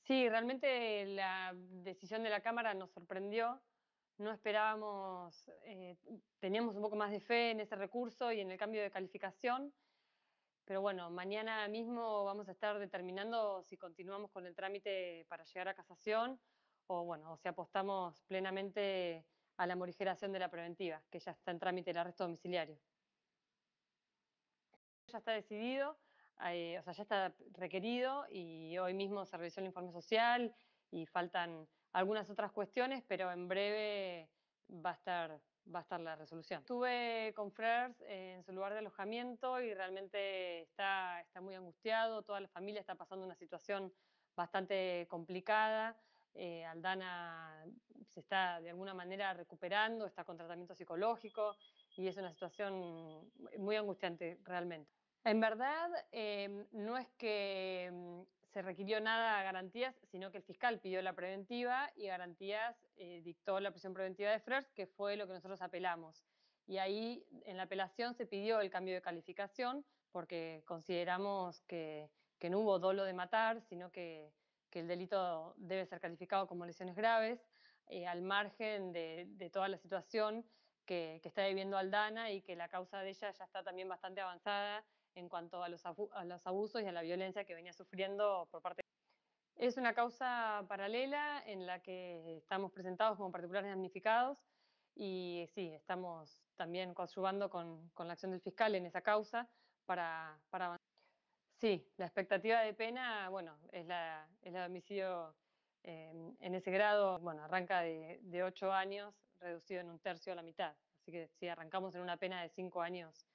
Sí, realmente la decisión de la Cámara nos sorprendió. No esperábamos, teníamos un poco más de fe en ese recurso y en el cambio de calificación, pero bueno, mañana mismo vamos a estar determinando si continuamos con el trámite para llegar a casación o bueno, o si apostamos plenamente a la morigeración de la preventiva, que ya está en trámite el arresto domiciliario. Ya está decidido, o sea, ya está requerido y hoy mismo se revisó el informe social y faltan algunas otras cuestiones, pero en breve va a estar la resolución. Estuve con Frers en su lugar de alojamiento y realmente está muy angustiado, toda la familia está pasando una situación bastante complicada. Aldana se está de alguna manera recuperando, está con tratamiento psicológico y es una situación muy angustiante realmente. En verdad, no es que se requirió nada a Garantías, sino que el fiscal pidió la preventiva y Garantías dictó la prisión preventiva de Frers, que fue lo que nosotros apelamos. Y ahí en la apelación se pidió el cambio de calificación porque consideramos que no hubo dolo de matar, sino que el delito debe ser calificado como lesiones graves, al margen de toda la situación que está viviendo Aldana y que la causa de ella ya está también bastante avanzada en cuanto a los abusos y a la violencia que venía sufriendo por parte. Es una causa paralela en la que estamos presentados como particulares damnificados y sí, estamos también coadyuvando con la acción del fiscal en esa causa para avanzar. Sí, la expectativa de pena, bueno, es la de homicidio en ese grado, bueno, arranca de 8 años, reducido en un tercio a la mitad. Así que sí, arrancamos en una pena de 5 años